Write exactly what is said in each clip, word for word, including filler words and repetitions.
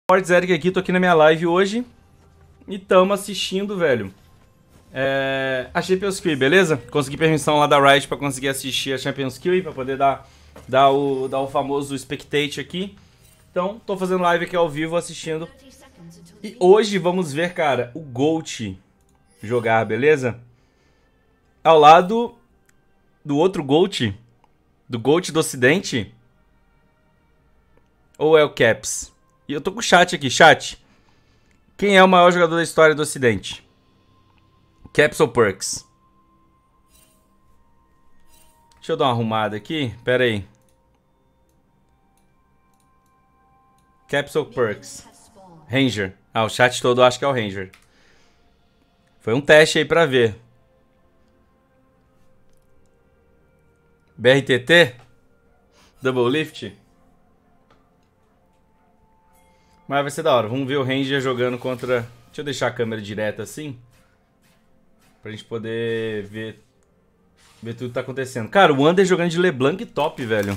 Fortes Eric aqui, tô aqui na minha live hoje e tamo assistindo, velho, é, a Champions Q, beleza? Consegui permissão lá da Riot pra conseguir assistir a Champions Q, pra poder dar, dar, o, dar o famoso spectate aqui. Então, tô fazendo live aqui ao vivo, assistindo. E hoje vamos ver, cara, o GOAT jogar, beleza? Ao lado do outro GOAT, do GOAT do Ocidente, ou é o Caps? E eu tô com o chat aqui, chat. Quem é o maior jogador da história do Ocidente? Caps ou Perkz? Deixa eu dar uma arrumada aqui, pera aí. Caps ou Perkz? Ranger. Ah, o chat todo acha que é o Ranger. Foi um teste aí pra ver. B R T T? Double Lift? Mas vai ser da hora. Vamos ver o Ranger jogando contra... Deixa eu deixar a câmera direta assim. Pra gente poder ver... Ver tudo que tá acontecendo. Cara, o Under jogando de LeBlanc top, velho.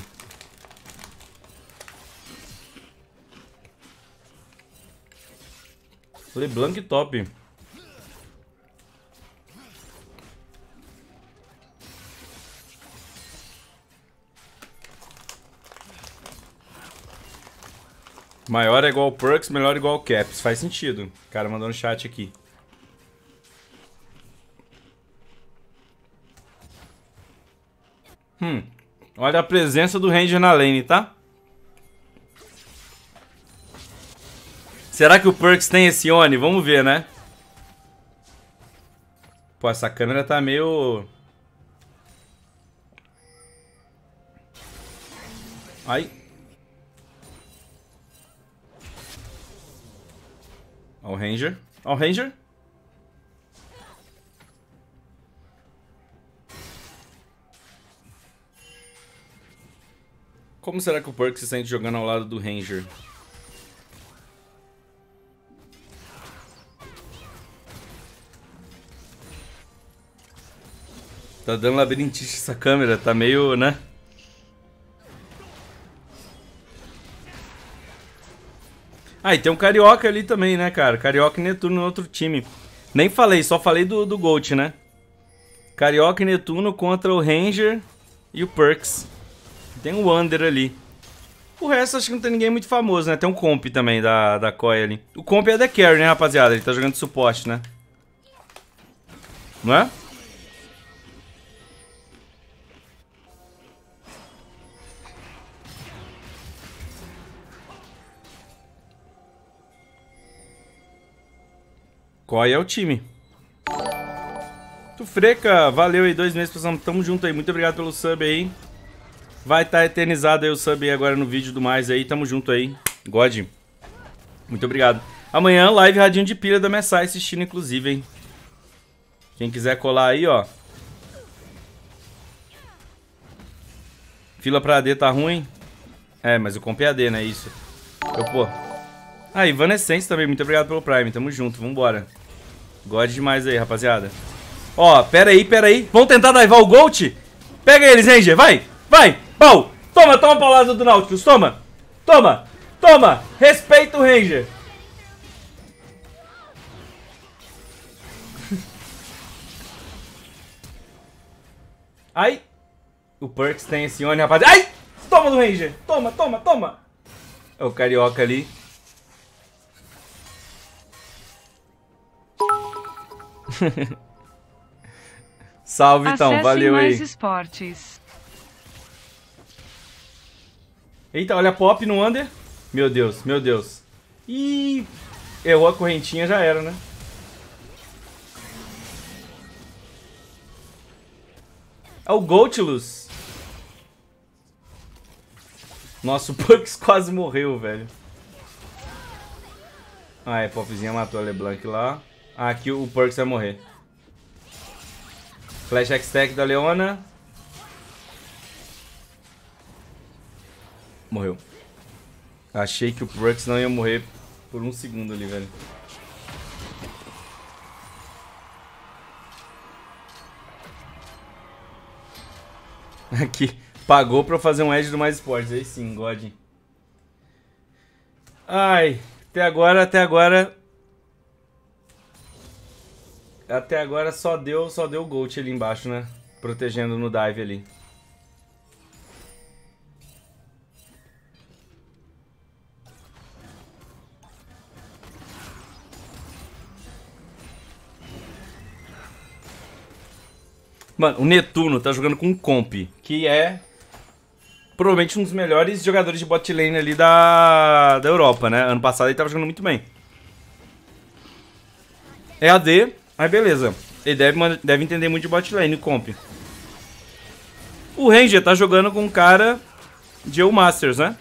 LeBlanc top. Maior é igual ao Perkz, melhor é igual ao Caps. Faz sentido. O cara mandou no chat aqui. Hum. Olha a presença do Ranger na lane, tá? Será que o Perkz tem esse Oni? Vamos ver, né? Pô, essa câmera tá meio... Ai. Ó o Ranger. Ó o Ranger. Como será que o Perkz se sente jogando ao lado do Ranger? Tá dando labirintite essa câmera, tá meio, né? Ah, e tem um Carioca ali também, né, cara? Carioca e Netuno no outro time. Nem falei, só falei do, do GOAT, né? Carioca e Netuno contra o Ranger e o Perkz. Tem um Wander ali. O resto acho que não tem ninguém muito famoso, né? Tem um Comp também da, da Koi ali. O Comp é da Carry, né, rapaziada? Ele tá jogando de suporte, né? Não é? Qual é o time? Tu Freca, valeu aí, dois meses, pessoal. Tamo junto aí, muito obrigado pelo sub aí. Vai estar tá eternizado aí o sub aí agora no vídeo do mais aí, tamo junto aí. God, muito obrigado. Amanhã, live radinho de pilha da Messai assistindo, inclusive, hein. Quem quiser colar aí, ó. Fila pra A D tá ruim? É, mas o comp é A D, né, isso. Eu, pô. Ah, Evanescence também, muito obrigado pelo Prime, tamo junto, vambora. God demais aí, rapaziada. Ó, pera aí, pera aí. Vamos tentar daivar o GOAT? Pega eles, Ranger, vai, vai, pau. Toma, toma a paulada do Nautilus, toma. Toma, toma, respeita o Ranger. Ai. O Perkz tem esse Oni, rapaziada. Ai, toma do Ranger, toma, toma, toma. É o Carioca ali. Salve, então, Acessem valeu mais aí. esportes. Eita, olha a pop no Under. Meu Deus, meu Deus. Ih, errou a correntinha, já era, né? É o Gautilus. Nossa, o Perkz quase morreu, velho. Ah, é, a popzinha matou a LeBlanc lá. Ah, aqui o Perkz vai morrer. Flash X-Tech da Leona. Morreu. Achei que o Perkz não ia morrer por um segundo ali, velho. Aqui. Pagou pra eu fazer um edge do Mais Esportes. Aí sim, God. Ai. Até agora, até agora... Até agora só deu, só deu o Gold ali embaixo, né? Protegendo no dive ali. Mano, o Netuno tá jogando com o Comp, que é provavelmente um dos melhores jogadores de bot lane ali da, da Europa, né? Ano passado ele tava jogando muito bem. É A D, mas beleza. Ele deve, deve entender muito de bot lane, o Comp. O Ranger tá jogando com um cara de E U Masters, né?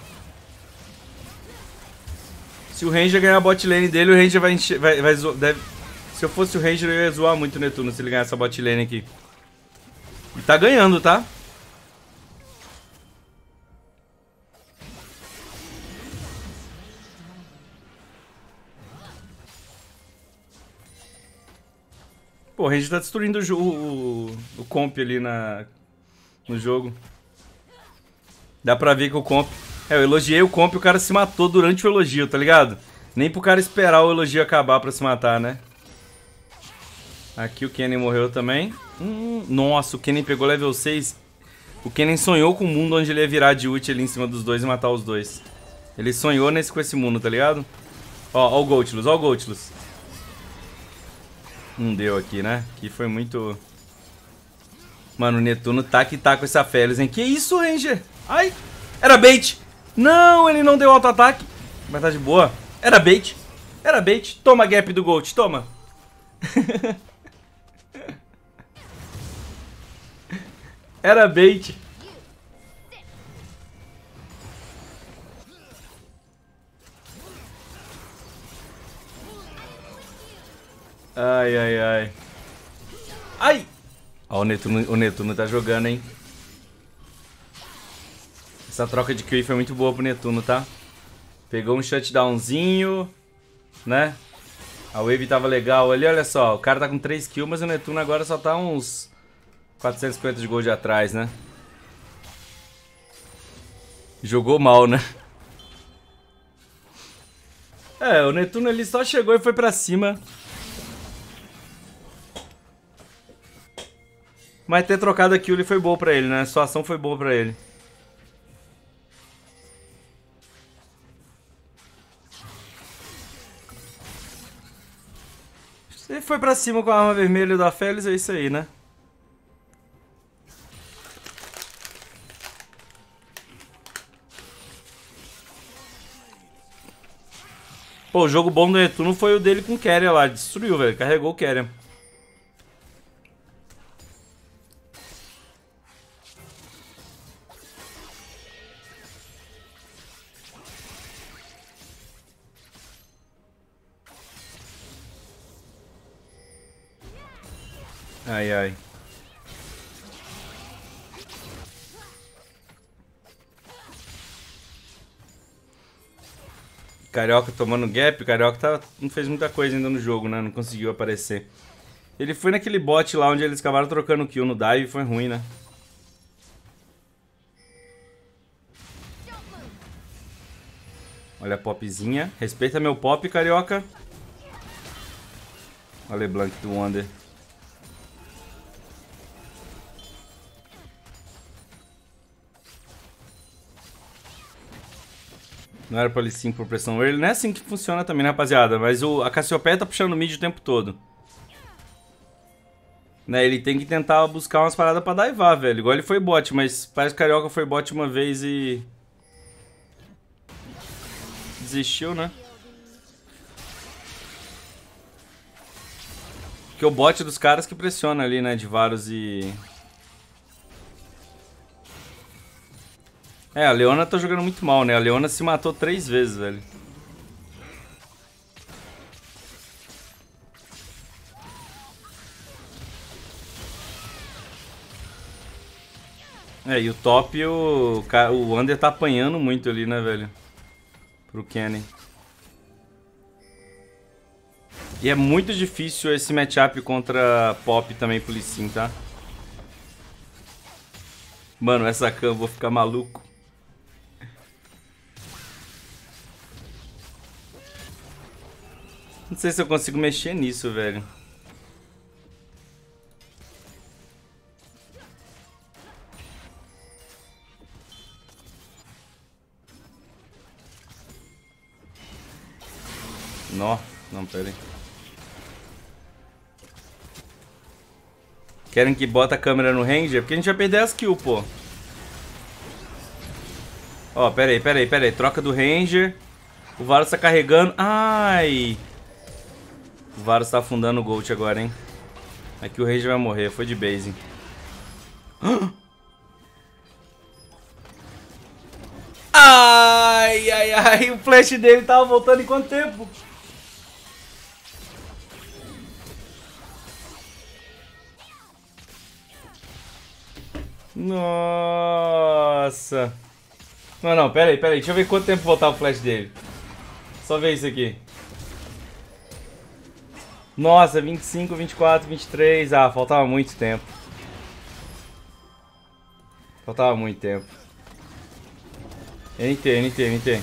Se o Ranger ganhar a bot lane dele, o Ranger vai encher... Vai, vai deve... Se eu fosse o Ranger, eu ia zoar muito o Netuno se ele ganhar essa bot lane aqui. E tá ganhando, tá? Pô, o Ranger tá destruindo o, o, o comp ali na, no jogo. Dá pra ver que o comp... É, eu elogiei o comp e o cara se matou durante o elogio, tá ligado? Nem pro cara esperar o elogio acabar pra se matar, né? Aqui o Kennen morreu também. Hum, nossa, o Kennen pegou level seis. O Kennen sonhou com um mundo onde ele ia virar de ult ali em cima dos dois e matar os dois. Ele sonhou nesse, com esse mundo, tá ligado? Ó, ó o Gautilus, ó o Gautilus. Não deu aqui, né? Aqui foi muito... Mano, o Netuno tá que tá com essa Félix, hein? Que isso, Ranger? Ai! Era bait! Não, ele não deu auto-ataque. Mas tá de boa. Era bait. Era bait. Toma gap do Gold, toma. Era bait. Ai, ai, ai. Ai! Ó, o Netuno, o Netuno tá jogando, hein? Essa troca de Q foi muito boa pro Netuno, tá? Pegou um shutdownzinho, né? A wave tava legal ali, olha só. O cara tá com três kills, mas o Netuno agora só tá uns quatrocentos e cinquenta de gold atrás, né? Jogou mal, né? É, o Netuno ali só chegou e foi pra cima. Mas ter trocado a kill foi boa pra ele, né? A sua ação foi boa pra ele. Ele foi pra cima com a arma vermelha da Félix, é isso aí, né? Pô, o jogo bom do Netuno foi o dele com o Keria lá. Destruiu, velho. Carregou o Keria. Ai, ai. Carioca tomando gap. Carioca tá, não fez muita coisa ainda no jogo, né? Não conseguiu aparecer. Ele foi naquele bot lá onde eles acabaram trocando kill no dive e foi ruim, né? Olha a popzinha. Respeita meu pop, Carioca. Olha o LeBlanc do Wonder. Não era pra ele sim por pressão. Ele não é assim que funciona também, né, rapaziada? Mas o, a Cassiopeia tá puxando o mid o tempo todo. Né, ele tem que tentar buscar umas paradas pra daivar, velho. Igual ele foi bot, mas parece que o Carioca foi bot uma vez e... desistiu, né? Porque o bot dos caras que pressiona ali, né, de Varus e... É, a Leona tá jogando muito mal, né? A Leona se matou três vezes, velho. É, e o top, o, o Under tá apanhando muito ali, né, velho? Pro Kennen. E é muito difícil esse matchup contra Pop também pro Lee Sin, tá? Mano, essa cam eu vou ficar maluco. Não sei se eu consigo mexer nisso, velho. Nó, não, pera aí. Querem que bota a câmera no Ranger? Porque a gente vai perder as kills, pô. Ó, pera aí, pera aí, pera aí. Troca do Ranger. O Varus tá carregando. Ai! O Varus tá afundando o Gold agora, hein? Aqui o Ranger vai morrer. Foi de base. Ai, ai, ai. O flash dele tava voltando em quanto tempo? Nossa. Não, não, pera aí, pera aí. Deixa eu ver quanto tempo voltar o flash dele. Só ver isso aqui. Nossa, vinte e cinco, vinte e quatro, vinte e três. Ah, faltava muito tempo. Faltava muito tempo. N T, N T, N T.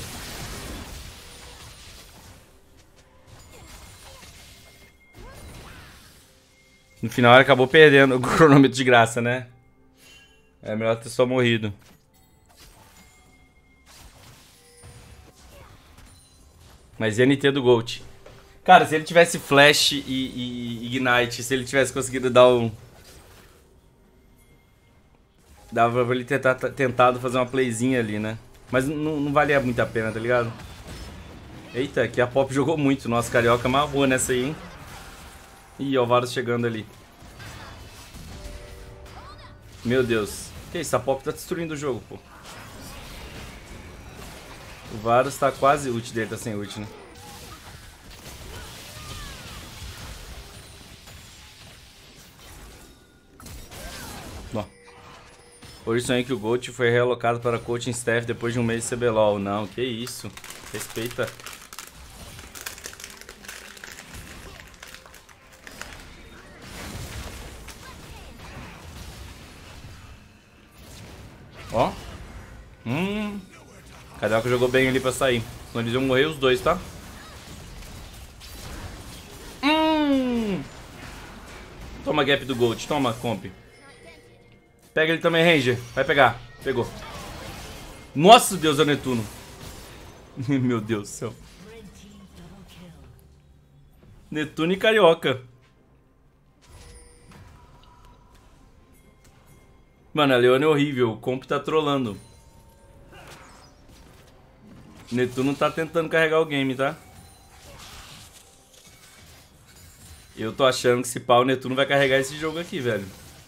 No final ele acabou perdendo o cronômetro de graça, né? É melhor ter só morrido. Mas N T do Gold. Cara, se ele tivesse Flash e, e Ignite, se ele tivesse conseguido dar um... Dava pra ele ter tentado fazer uma playzinha ali, né? Mas não, não valia muito a pena, tá ligado? Eita, aqui a Pop jogou muito. Nossa, Carioca amarrou nessa aí, hein? Ih, ó, o Varus chegando ali. Meu Deus. Que isso, a Pop tá destruindo o jogo, pô. O Varus tá quase ult dele, tá sem ult, né? Bom. Hoje sonhei que o Gold foi realocado para coaching staff depois de um mês de C B L O L. Não, que isso. Respeita. Ó. Hum. Carioca jogou bem ali pra sair. Senão eles iam morrer os dois, tá? Hum. Toma gap do Gold. Toma, comp. Pega ele também, Ranger. Vai pegar. Pegou. Nossa, Deus, é o Netuno. Meu Deus do céu. Netuno e Carioca. Mano, a Leona é horrível. O comp tá trolando. Netuno tá tentando carregar o game, tá? Eu tô achando que se pá, o Netuno vai carregar esse jogo aqui, velho.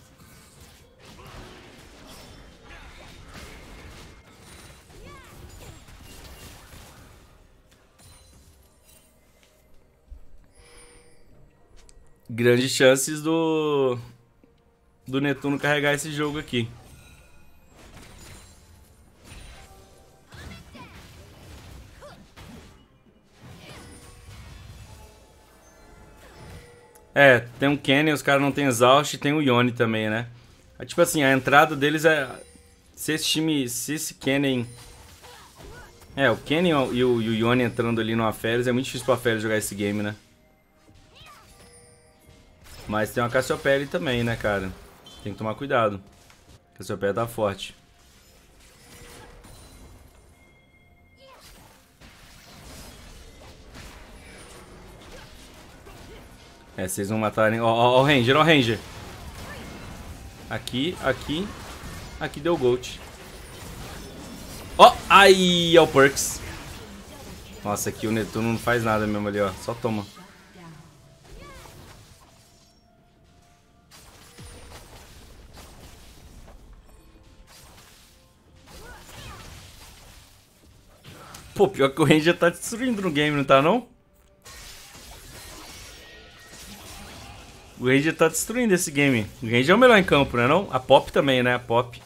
Grandes chances do... do Netuno carregar esse jogo aqui. É, tem um Kenny, os caras não tem Exaust e tem o Yone também, né? É, tipo assim, a entrada deles é... Se esse time... Se esse Kenny... É, o Kenny e o, e o Yone entrando ali no Aphelios, é muito difícil pro Aphelios jogar esse game, né? Mas tem uma Cassiopeia também, né, cara? Tem que tomar cuidado. Cassiopeia tá forte. É, vocês vão matarem... Ó, ó, ó o Ranger, ó o Ranger. Aqui, aqui. Aqui deu Gold. Ó, aí é o Perks. Nossa, aqui o Netuno não faz nada mesmo ali, ó. Só toma. Pô, pior que o Ranger tá destruindo no game, não tá não? O Ranger tá destruindo esse game. O Ranger é o melhor em campo, né não? A Pop também, né? A Pop.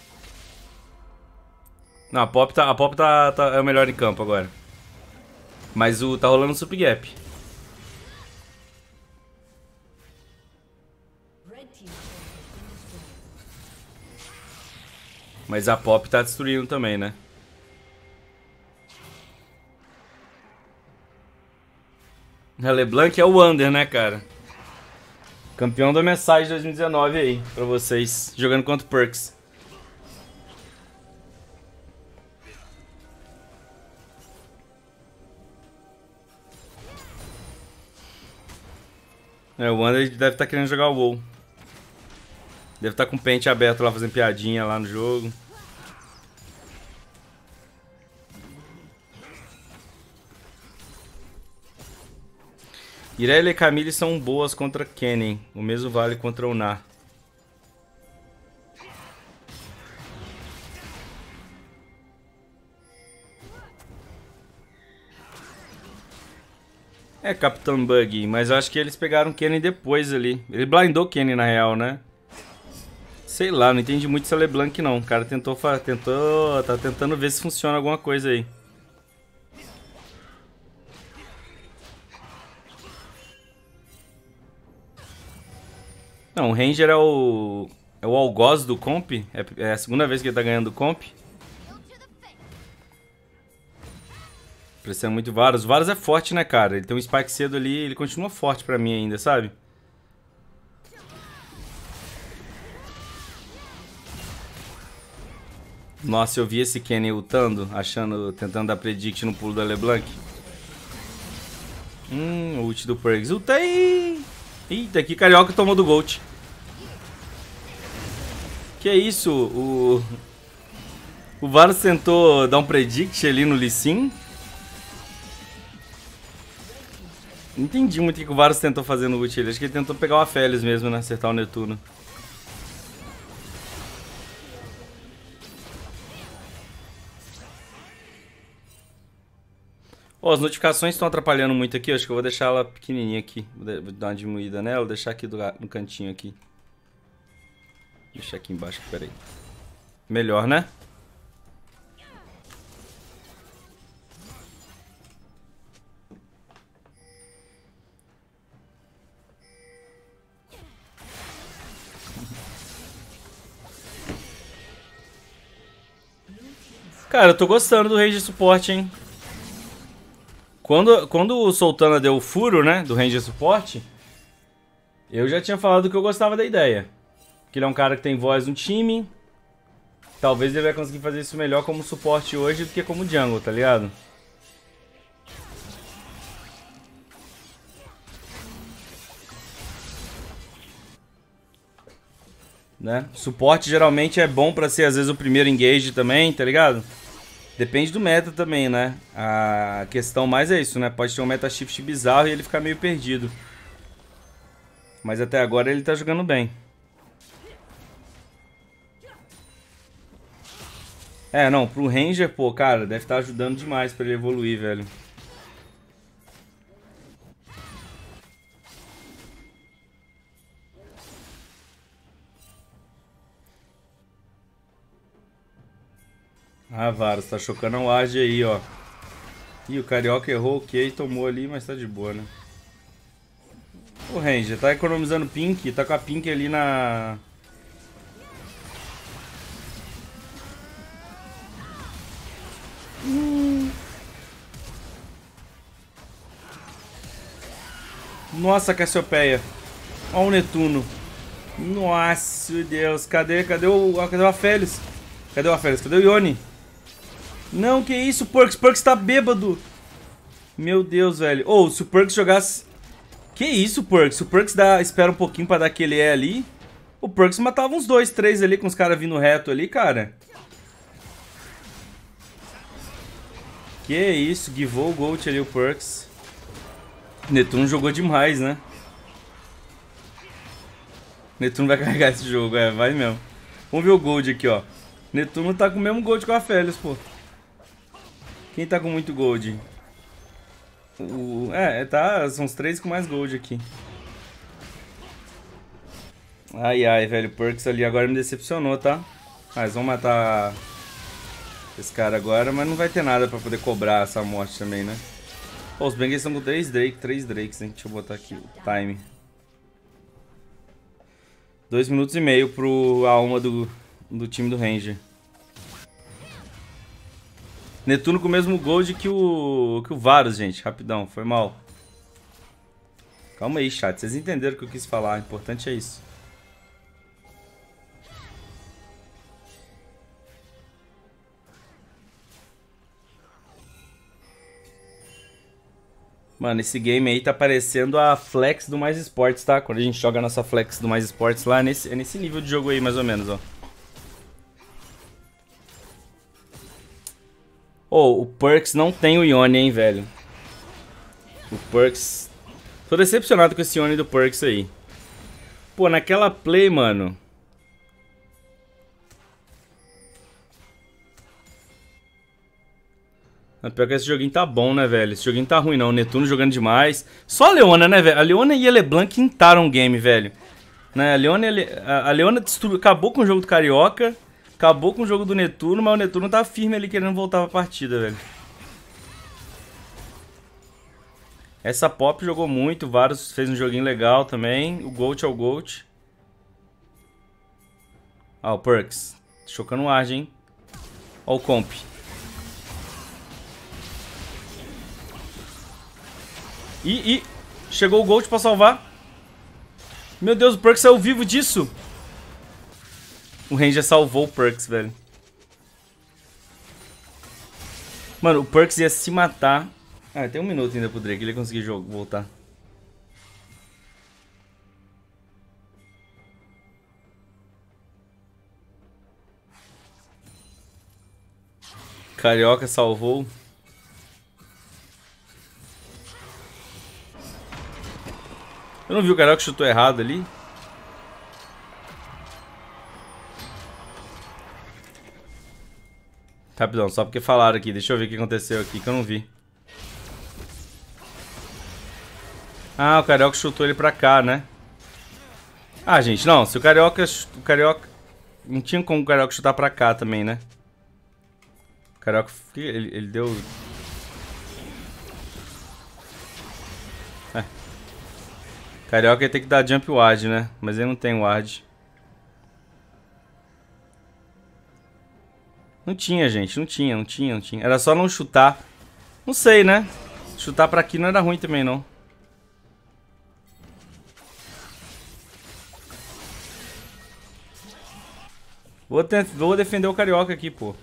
Não, a Pop, tá, a Pop tá, tá, é o melhor em campo agora. Mas o tá rolando Sup Gap. Mas a Pop tá destruindo também, né? A LeBlanc é o Under, né, cara? Campeão do M S I de dois mil e dezenove aí, pra vocês. Jogando contra o Perks. É, o Under deve estar querendo jogar o WoW. Deve estar com o pente aberto lá, fazendo piadinha lá no jogo. Irelia e Camille são boas contra Kennen. O mesmo vale contra o Nar. É, Capitão Bug, mas eu acho que eles pegaram Kennen depois ali. Ele blindou Kennen na real, né? Sei lá, não entendi muito essa LeBlanc não. O cara tentou, tentou, tá tentando ver se funciona alguma coisa aí. Não, o Ranger é o... É o algoz do comp. É, é a segunda vez que ele tá ganhando o comp. Parecendo muito Varus. O Varus é forte, né, cara? Ele tem um spike cedo ali, ele continua forte pra mim ainda, sabe? Nossa, eu vi esse Kenny ultando, achando, tentando dar predict no pulo da LeBlanc. Hum, o ult do Perks. Ultei! Eita, que carioca tomou do Gold. Que é isso? O... O Varus tentou dar um predict ali no Lee Sin. Não entendi muito o que o Varus tentou fazer no ult ali. Acho que ele tentou pegar o Aphelios mesmo, né? Acertar o Netuno. Oh, as notificações estão atrapalhando muito aqui. Acho que eu vou deixar ela pequenininha aqui. Vou dar uma diminuída nela. Vou deixar aqui do, no cantinho aqui. Deixa aqui embaixo, peraí. Melhor, né? Cara, eu tô gostando do range de suporte, hein? Quando, quando o Sultana deu o furo, né, do range de suporte, eu já tinha falado que eu gostava da ideia. Que ele é um cara que tem voz no time. Talvez ele vai conseguir fazer isso melhor como suporte hoje do que como jungle, tá ligado? Né? Suporte geralmente é bom pra ser às vezes o primeiro engage também, tá ligado? Depende do meta também, né? A questão mais é isso, né? Pode ter um meta shift bizarro e ele ficar meio perdido. Mas até agora ele tá jogando bem. É, não, pro Ranger, pô, cara, deve estar ajudando demais pra ele evoluir, velho. Ah, Varus, tá chocando o Age aí, ó. Ih, o Carioca errou, ok, tomou ali, mas tá de boa, né? O Ranger tá economizando Pink, tá com a Pink ali na... Hum. Nossa, Cassiopeia. Ó o Netuno. Nossa, Deus. Cadê, cadê o, cadê o Aphelios? Cadê o Aphelios? Cadê o Yone? Não, que isso, Perks? Perks tá bêbado. Meu Deus, velho. Ô, oh, se o Perks jogasse... Que isso, Perks? Se o Perks dá... espera um pouquinho pra dar aquele E ali... O Perks matava uns dois, três ali com os caras vindo reto ali, cara. Que isso, givou o Gold ali o Perks. Netuno jogou demais, né? Netuno vai carregar esse jogo, é, vai mesmo. Vamos ver o Gold aqui, ó. Netuno tá com o mesmo Gold que o Aphelios, pô. Quem tá com muito Gold? O... É, tá, são os três com mais Gold aqui. Ai, ai, velho, o Perks ali agora me decepcionou, tá? Mas vamos matar esse cara agora, mas não vai ter nada pra poder cobrar essa morte também, né? Pô, os Bengals estão com três Drake, três Drakes, hein? Deixa eu botar aqui o time. Dois minutos e meio pro alma do, do time do Ranger. Netuno com o mesmo gold que o, que o Varus, gente. Rapidão, foi mal. Calma aí, chat. Vocês entenderam o que eu quis falar. O importante é isso. Mano, esse game aí tá parecendo a flex do Mais Esportes, tá? Quando a gente joga a nossa flex do Mais Esportes lá, é nesse, é nesse nível de jogo aí, mais ou menos, ó. Oh, o Perks não tem o Yone, hein, velho. O Perks... Tô decepcionado com esse Yone do Perks aí. Pô, naquela play, mano... Pior que esse joguinho tá bom, né, velho? Esse joguinho tá ruim, não. O Netuno jogando demais. Só a Leona, né, velho? A Leona e a LeBlanc quintaram o game, velho. Né? A Leona, a Leona destruiu... acabou com o jogo do Carioca. Acabou com o jogo do Netuno, mas o Netuno tá firme ali querendo voltar pra partida, velho. Essa Pop jogou muito. O Varus fez um joguinho legal também. O Gold é o Gold. Ah, o Perks. Chocando o Arge, hein? Ó o Comp. Ih, ih, chegou o Gold pra salvar. Meu Deus, o Perks saiu vivo disso. O Ranger salvou o Perks, velho. Mano, o Perks ia se matar. Ah, tem um minuto ainda pro Drake, ele ia conseguir jogo, voltar. Carioca salvou. Eu não vi o Carioca que chutou errado ali. Rapidão, só porque falaram aqui. Deixa eu ver o que aconteceu aqui, que eu não vi. Ah, o Carioca chutou ele pra cá, né? Ah, gente, não. Se o Carioca... O Carioca... Não tinha como o Carioca chutar pra cá também, né? O Carioca... Ele, ele deu... É. Carioca ia ter que dar jump ward, né? Mas ele não tem ward. Não tinha, gente. Não tinha, não tinha, não tinha. Era só não chutar. Não sei, né? Chutar pra aqui não era ruim também, não. Vou, te... Vou defender o Carioca aqui, pô.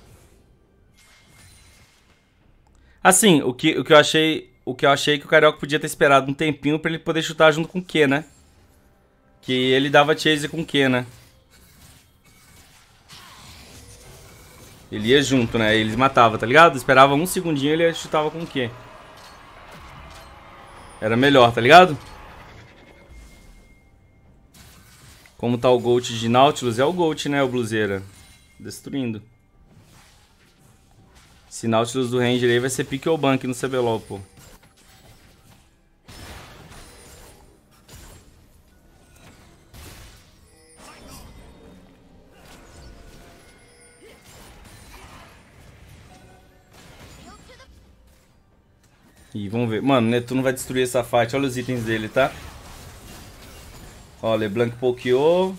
Assim, o que, o que eu achei... O que eu achei que o Carioca podia ter esperado um tempinho pra ele poder chutar junto com o Q, né? Que ele dava chase com o Q, né? Ele ia junto, né? Eles matavam, tá ligado? Esperava um segundinho e ele chutava com o Q. Era melhor, tá ligado? Como tá o Gold de Nautilus? É o Gold, né? O Bluseira. Destruindo. Esse Nautilus do Ranger aí vai ser pique ou bank no C B L O L, pô. E vamos ver. Mano, o Netuno vai destruir essa fight. Olha os itens dele, tá? Ó, LeBlanc pokeou.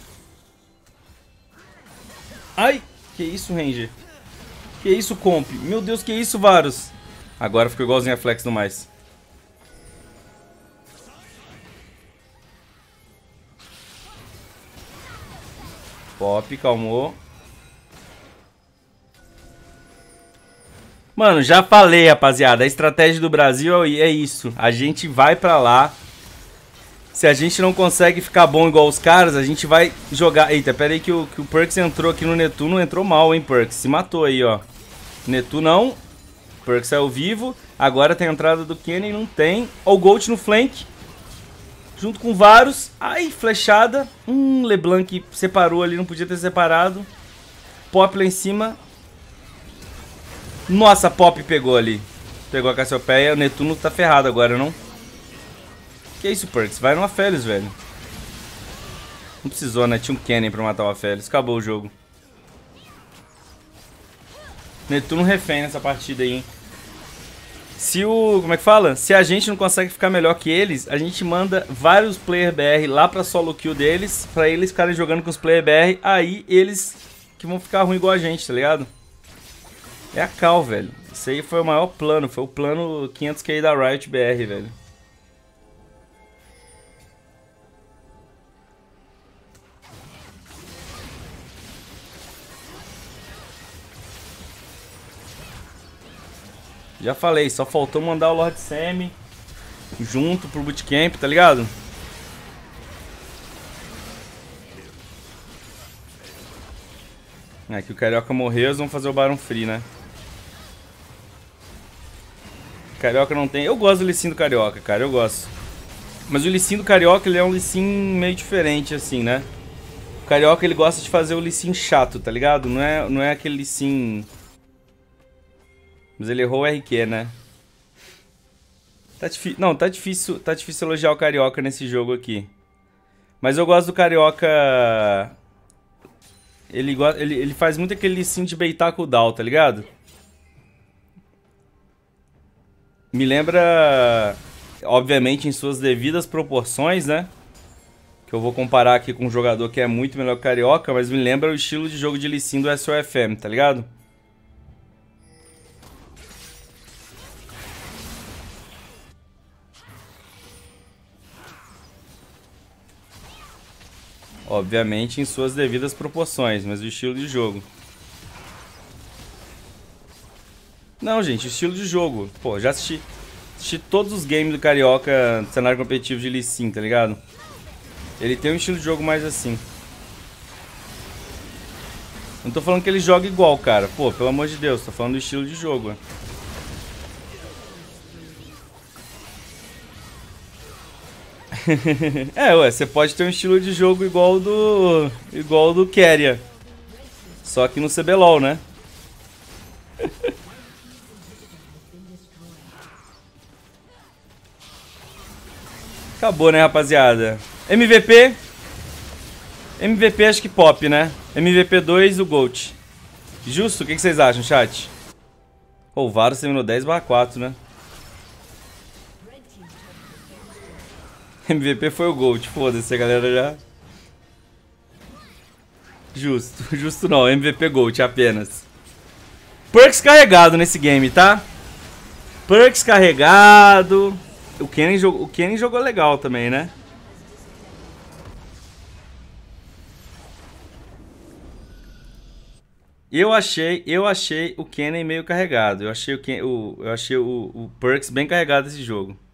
Ai! Que isso, Ranger? Que isso, Comp? Meu Deus, que isso, Varus? Agora ficou igualzinho a Flex no mais. Pop, calmou. Mano, já falei, rapaziada. A estratégia do Brasil é isso. A gente vai pra lá. Se a gente não consegue ficar bom igual os caras, a gente vai jogar... Eita, pera aí que o, que o Perks entrou aqui no Netuno. Entrou mal, hein, Perks. Se matou aí, ó. Netuno não. Perks saiu vivo. Agora tem a entrada do Kenny, não tem. Ó o Gold no flank. Junto com Varus. Ai, flechada. Hum, LeBlanc separou ali, não podia ter separado. Pop lá em cima. Nossa, a Pop pegou ali. Pegou a Cassiopeia. O Netuno tá ferrado agora, não? Que isso, Perks? Vai no Aphelios, velho. Não precisou, né? Tinha um Kennen pra matar o Aphelios. Acabou o jogo. Netuno refém nessa partida aí, hein? Se o... Como é que fala? Se a gente não consegue ficar melhor que eles, a gente manda vários player B R lá pra solo kill deles, pra eles ficarem jogando com os player B R, aí eles que vão ficar ruim igual a gente, tá ligado? É a Cal, velho. Isso aí foi o maior plano. Foi o plano quinhentos K da Riot B R, velho. Já falei, só faltou mandar o Lord Semi junto pro bootcamp, tá ligado? Aqui o Carioca morreu, eles vão fazer o Baron Free, né? Carioca não tem... Eu gosto do Lee Sin do Carioca, cara, eu gosto. Mas o Lee Sin do Carioca, ele é um Lee Sin meio diferente, assim, né? O Carioca, ele gosta de fazer o Lee Sin chato, tá ligado? Não é, não é aquele Lee Sin... Mas ele errou o R Q, né? Tá difícil... Não, tá difícil, tá difícil elogiar o Carioca nesse jogo aqui. Mas eu gosto do Carioca... Ele, ele, ele faz muito aquele Lee Sin de baitar cooldown, tá ligado? Me lembra... Obviamente em suas devidas proporções, né? Que eu vou comparar aqui com um jogador que é muito melhor que o Carioca, mas me lembra o estilo de jogo de Lee Sin do S O F M, tá ligado? Obviamente em suas devidas proporções, mas o estilo de jogo. Não, gente, o estilo de jogo. Pô, já assisti, assisti todos os games do Carioca no cenário competitivo de Lee Sin, tá ligado? Ele tem um estilo de jogo mais assim. Não tô falando que ele joga igual, cara. Pô, pelo amor de Deus, tô falando do estilo de jogo. É, ué, você pode ter um estilo de jogo igual do... Igual do Keria. Só que no C B L O L, né? Acabou, né, rapaziada? M V P... M V P acho que pop, né? M V P dois, o Gold. Justo? O que vocês acham, chat? Oh, o Varus terminou dez barra quatro, né? M V P foi o Gold, foda-se, a galera já... Justo, justo não, M V P Gold apenas. Perks carregado nesse game, tá? Perks carregado. O Kennen jogou, o Kennen jogou legal também, né? Eu achei, eu achei o Kennen meio carregado. Eu achei o, Ken, o, eu achei o, o Perks bem carregado desse jogo.